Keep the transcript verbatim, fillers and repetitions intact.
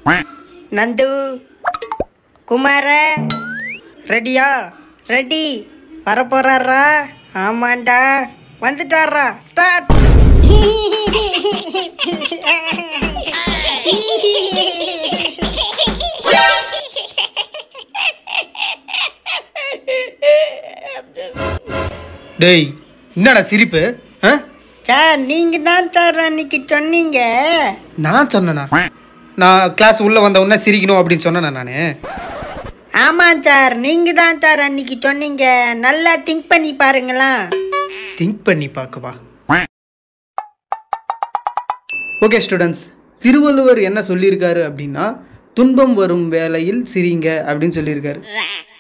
நந்து குமார ரெடியா? ரெடி. வரப்போறாரா? ஆமாண்டா, வந்துட்டாரா? ஸ்டார்ட். டேய், என்னடா சிரிப்பு? சார், நீங்க தான் சார் அன்னைக்கு சொன்னீங்க. நான் சொன்னேனா? நான் கிளாஸ் உள்ள வந்த உடனே சிரிக்கணும் அப்படின்னு சொன்னேனா நானு? ஆமாம் சார், நீங்க தான் சார் அன்னைக்கு சொன்னீங்க. நல்லா திங்க் பண்ணி பாருங்களா. திங்க் பண்ணி பார்க்கவா? ஓகே ஸ்டூடெண்ட்ஸ், திருவள்ளுவர் என்ன சொல்லியிருக்காரு அப்படின்னா, துன்பம் வரும் வேளையில் சிரிங்க அப்படின்னு சொல்லியிருக்காரு.